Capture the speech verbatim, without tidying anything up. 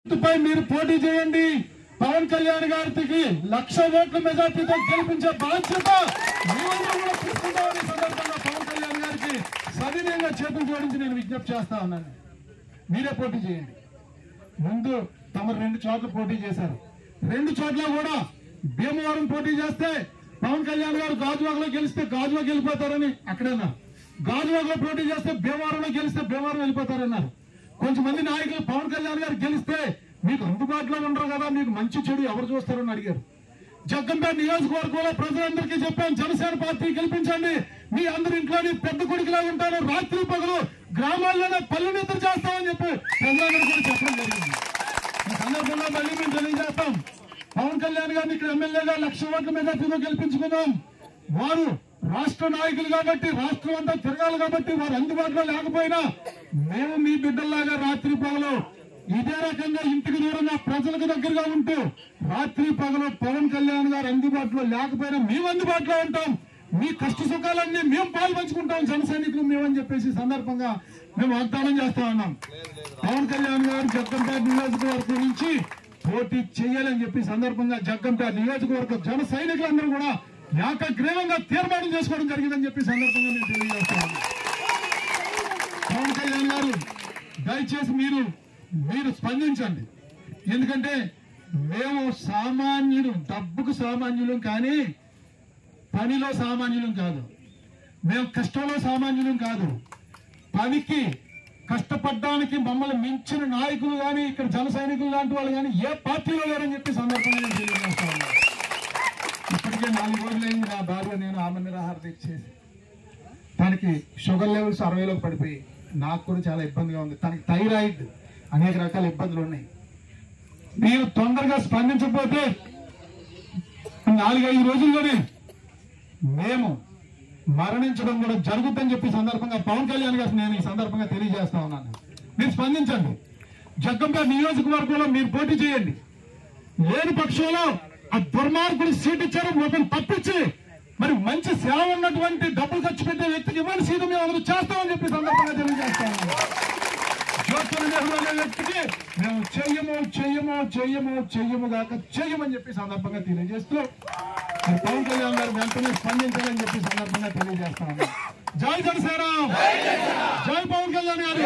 మీరు పోటీ చేయండి. పవన్ కళ్యాణ్ గారికి లక్ష ఓట్ల మెజార్టీతో గెలిపించే బాధ్యత మీరందరూ కూడా తీసుకుంటామని సందర్భంగా పవన్ కళ్యాణ్ గారికి సవినయంగా చేతులు జోడించి నేను విజ్ఞప్తి చేస్తా ఉన్నాను. మీరే పోటీ చేయండి. ముందు తమ రెండు చోట్ల పోటీ చేశారు. రెండు చోట్ల కూడా భీమవరం పోటీ చేస్తే పవన్ కళ్యాణ్ గారు గాజువాకలో గెలిస్తే గాజువాక వెళ్ళిపోతారని అక్కడన్నారు. గాజువాకలో పోటీ చేస్తే భీమవరంలో గెలిస్తే భీమవరం వెళ్ళిపోతారన్నారు. కొంతమంది నాయకులు పవన్ కళ్యాణ్ గారు గెలిస్తే మీకు అందుబాటులో ఉండరు కదా, మీకు మంచి చెడు ఎవరు చూస్తారని అడిగారు. జగ్గంపేట నియోజకవర్గంలో ప్రజలందరికీ చెప్పాను, జనసేన పార్టీ గెలిపించండి, మీ అందరి ఇంట్లోని పెద్ద కొడుకులా ఉంటారు, రాత్రి పగలు గ్రామాల్లోనే పల్లె నిద్ర చేస్తామని చెప్పి ప్రజలందరూ కూడా చెప్పడం జరిగింది. ఈ సందర్భంగా మళ్ళీ మేము తెలియజేస్తాం, పవన్ కళ్యాణ్ గారిని ఇక్కడ ఎమ్మెల్యేగా లక్ష ఓట్ల మెజార్టీతో గెలిపించుకుందాం. వారు రాష్ట్ర నాయకులు కాబట్టి, రాష్ట్రం అంతా తిరగాలి కాబట్టి వారు అందుబాటులో లేకపోయినా మేము మీ బిడ్డల్లాగా రాత్రి పగలు ఇదే రకంగా ఇంటికి దూరంగా ప్రజలకు దగ్గరగా ఉంటూ రాత్రి పగలు పవన్ కళ్యాణ్ గారు అందుబాటులో లేకపోయినా మేము అందుబాటులో ఉంటాం. మీ కష్ట సుఖాలన్నీ మేము పాల్పంచుకుంటాం జన సైనికులు మేమని చెప్పేసి సందర్భంగా మేము వాగ్దానం చేస్తా ఉన్నాం. పవన్ కళ్యాణ్ గారు జగ్గంపేట నియోజకవర్గం నుంచి పోటీ చేయాలని చెప్పి సందర్భంగా జగ్గంపేట నియోజకవర్గ జన సైనికులందరూ కూడా ఏకగ్రీవంగా తీర్మానం చేసుకోవడం జరిగిందని చెప్పి సందర్భంగా నేను తెలియజేస్తాను. పవన్ కళ్యాణ్ గారు దయచేసి మీరు మీరు స్పందించండి. ఎందుకంటే మేము సామాన్యులు, డబ్బుకు సామాన్యులం కానీ పనిలో సామాన్యులం కాదు. మేము కష్టంలో సామాన్యులం కాదు. పనికి కష్టపడడానికి మమ్మల్ని మించిన నాయకులు కానీ ఇక్కడ జన సైనికులు లాంటి వాళ్ళు కానీ ఏ పార్టీలో లేరని చెప్పి సందర్భంగా నేను తెలియజేస్తాను. ఇప్పటికే నాలుగు రోజులైంది నా భార్య నేను ఆమె నిరాహార దీక్ష చేసి, తనకి షుగర్ లెవెల్స్ అరవైలోకి పడిపోయి నాకు కూడా చాలా ఇబ్బందిగా ఉంది. తనకి థైరాయిడ్ అనేక రకాల ఇబ్బందులు ఉన్నాయి. మీరు తొందరగా స్పందించకపోతే నాలుగైదు రోజుల్లోనే మేము మరణించడం కూడా జరుగుతుందని చెప్పి సందర్భంగా పవన్ కళ్యాణ్ గారు నేను ఈ సందర్భంగా తెలియజేస్తా ఉన్నాను. మీరు స్పందించండి. జగ్గంపేట నియోజకవర్గంలో మీరు పోటీ చేయండి. లేని పక్షంలో ఆ దుర్మార్గులు సీట్ ఇచ్చారు ఒకరు తప్పించి మరి మంచి సేవ ఉన్నటువంటి డబ్బులు ఖర్చు పెట్టే వ్యక్తికి ఇవ్వని సీటు మేము అందరూ చేస్తామని చెప్పి సందర్భంగా తెలియజేస్తా ఉన్నాం. జ్యోతుల నెహ్రూ అనే వ్యక్తికి మేము చెయ్యము చెయ్యము చెయ్యము చెయ్యము కాక చెయ్యమని చెప్పి సందర్భంగా తెలియజేస్తూ పవన్ కళ్యాణ్ గారు వెంటనే స్పందించాలని చెప్పి సందర్భంగా తెలియజేస్తా ఉన్నాం. జై జనసేన, జై పవన్ కళ్యాణ్ గారు.